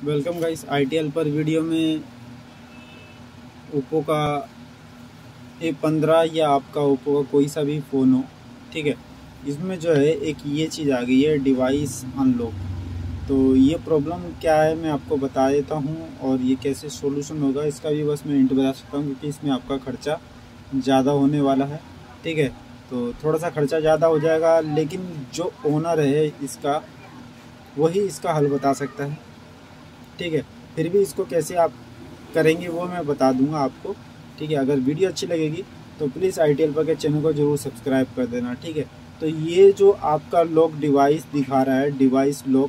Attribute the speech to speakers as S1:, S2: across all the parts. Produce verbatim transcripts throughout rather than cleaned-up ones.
S1: Welcome guys I T L पर video में Oppo का ए पंद्रह या आपका ओप्पो का कोई सा भी फ़ोन हो, ठीक है, इसमें जो है एक ये चीज़ आ गई है डिवाइस अनलॉक। तो ये प्रॉब्लम क्या है मैं आपको बता देता हूँ और ये कैसे सॉल्यूशन होगा इसका भी बस मैं हिंट बता सकता हूँ, क्योंकि इसमें आपका ख़र्चा ज़्यादा होने वाला है। ठीक है, तो थोड़ा सा ख़र्चा ज़्यादा हो जाएगा, लेकिन जो ओनर है इसका वही इसका हल बता सकता है। ठीक है, फिर भी इसको कैसे आप करेंगे वो मैं बता दूंगा आपको। ठीक है, अगर वीडियो अच्छी लगेगी तो प्लीज़ आई टी एल पर के चैनल को जरूर सब्सक्राइब कर देना। ठीक है, तो ये जो आपका लॉक डिवाइस दिखा रहा है, डिवाइस लॉक,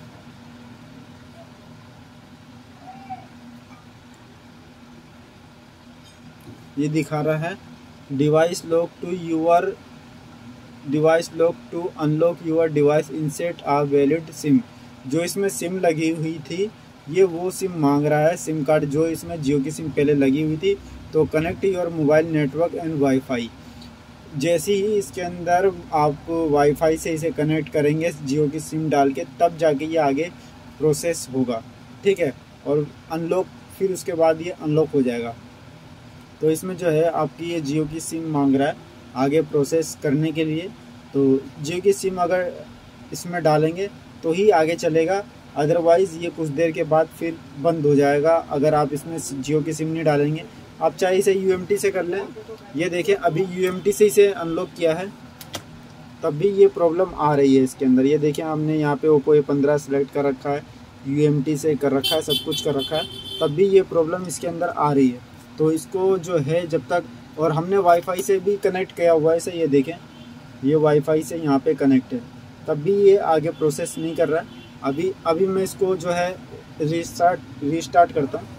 S1: ये दिखा रहा है device lock to your device lock to unlock your device insert a valid SIM. जो इसमें सिम लगी हुई थी ये वो सिम मांग रहा है, सिम कार्ड जो इसमें जियो की सिम पहले लगी हुई थी। तो connect your mobile network and wifi. जैसे ही इसके अंदर आप वाईफाई से इसे कनेक्ट करेंगे जियो की सिम डाल के, तब जाके ये आगे प्रोसेस होगा। ठीक है, और अनलॉक फिर उसके बाद ये अनलॉक हो जाएगा। तो इसमें जो है आपकी ये जियो की सिम मांग रहा है आगे प्रोसेस करने के लिए। तो जियो की सिम अगर इसमें डालेंगे तो ही आगे चलेगा, अदरवाइज़ ये कुछ देर के बाद फिर बंद हो जाएगा अगर आप इसमें जियो की सिम नहीं डालेंगे। आप चाहे इसे यू एम टी से कर लें। ये देखें, अभी यू एम टी से इसे अनलॉक किया है तब भी ये प्रॉब्लम आ रही है इसके अंदर। ये देखें, हमने यहाँ पे ओप्पो ए पंद्रह सेलेक्ट कर रखा है, यू एम टी से कर रखा है, सब कुछ कर रखा है, तब भी ये प्रॉब्लम इसके अंदर आ रही है। तो इसको जो है जब तक, और हमने वाईफाई से भी कनेक्ट किया हुआ है इसे, ये देखें ये वाईफाई से यहाँ पे कनेक्ट है, तब भी ये आगे प्रोसेस नहीं कर रहा है। अभी अभी मैं इसको जो है रीस्टार्ट रीस्टार्ट करता हूँ।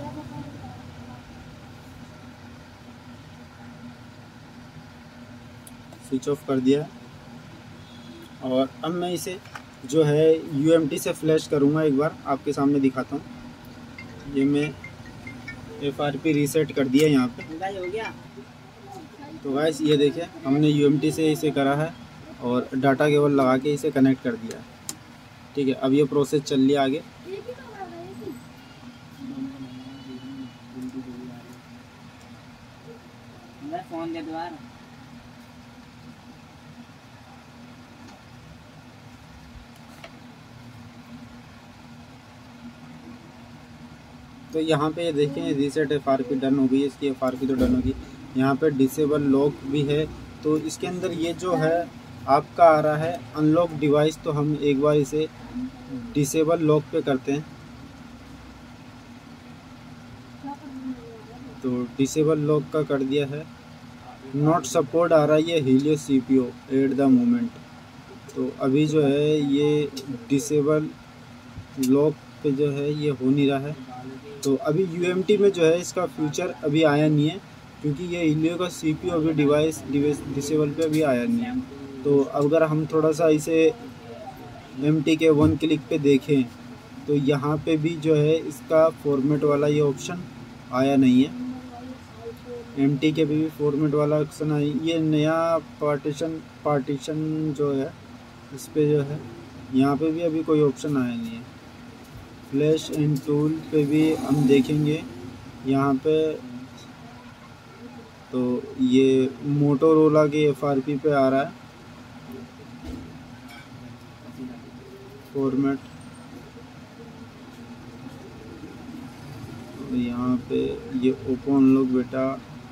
S1: स्विच ऑफ कर दिया और अब मैं इसे जो है यू एम टी से फ्लैश करूँगा। एक बार आपके सामने दिखाता हूँ। ये मैं एफ आर पी रीसेट कर दिया यहाँ पे। हो गया। तो गाइस ये देखिए, हमने यू एम टी से इसे करा है और डाटा केबल लगा के इसे कनेक्ट कर दिया है। ठीक है, अब ये प्रोसेस चल रही है आगे। फोन दे दो। तो यहाँ पे ये देखें reset F R P done हो गई, इसकी एफ आर पी तो डन होगी। यहाँ पे डिसेबल लॉक भी है। तो इसके अंदर ये जो है आपका आ रहा है अनलॉक डिवाइस। तो हम एक बार इसे डिसेबल लॉक पे करते हैं। तो डिसेबल लॉक का कर दिया है। नॉट सपोर्ट आ रहा है ये Helio C P O at the moment. तो अभी जो है ये डिसेबल लॉक पे जो है ये हो नहीं रहा है। तो अभी यू एम टी में जो है इसका फ्यूचर अभी आया नहीं है, क्योंकि ये हीलियो का सी पी ओ अभी डिवाइस डिवाइस डिसेबल पे अभी आया नहीं है। तो अगर हम थोड़ा सा इसे एम टी के वन क्लिक पे देखें तो यहाँ पे भी जो है इसका फॉर्मेट वाला ये ऑप्शन आया नहीं है। एम टी के भी फॉर्मेट वाला ऑप्शन आई, ये नया पार्टीशन पार्टीशन जो है इस पे जो है यहाँ पे भी अभी कोई ऑप्शन आया नहीं है। फ्लैश एंड टूल पे भी हम देखेंगे यहाँ पे, तो ये मोटोरोला के एफ आर पी पे आ रहा है फॉर्मेट। तो यहाँ पे ये ओप्पो अनलॉक बेटा,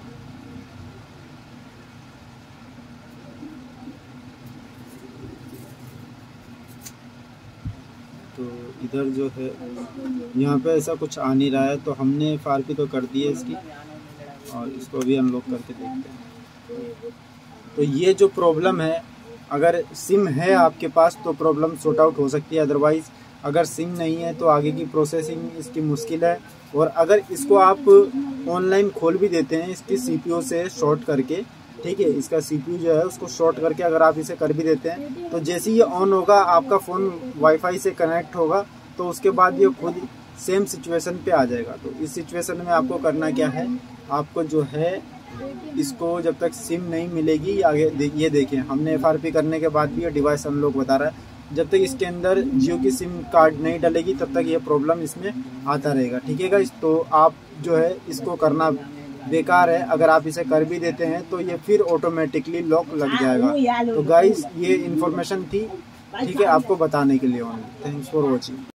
S1: तो इधर जो है यहाँ पे ऐसा कुछ आ नहीं रहा है। तो हमने एफ आर पी तो कर दी है इसकी, और इसको भी अनलॉक करके देखते हैं। तो ये जो प्रॉब्लम है, अगर सिम है आपके पास तो प्रॉब्लम सॉर्ट आउट हो सकती है, अदरवाइज़ अगर सिम नहीं है तो आगे की प्रोसेसिंग इसकी मुश्किल है। और अगर इसको आप ऑनलाइन खोल भी देते हैं इसकी सी पी ओ से शॉर्ट करके, ठीक है, इसका सी पी यू जो है उसको शॉर्ट करके अगर आप इसे कर भी देते हैं तो जैसे ही ये ऑन होगा आपका फ़ोन वाईफाई से कनेक्ट होगा, तो उसके बाद ये खुद सेम सिचुएशन पे आ जाएगा। तो इस सिचुएशन में आपको करना क्या है, आपको जो है इसको जब तक सिम नहीं मिलेगी आगे दे, ये देखें हमने एफ आर पी करने के बाद भी ये डिवाइस अनलॉक बता रहा है। जब तक इसके अंदर जियो की सिम कार्ड नहीं डलेगी तब तक ये प्रॉब्लम इसमें आता रहेगा। ठीक है गाइस, तो आप जो है इसको करना बेकार है। अगर आप इसे कर भी देते हैं तो ये फिर ऑटोमेटिकली लॉक लग जाएगा। तो गाइस ये इन्फॉर्मेशन थी, ठीक है, आपको बताने के लिए। Thanks for watching.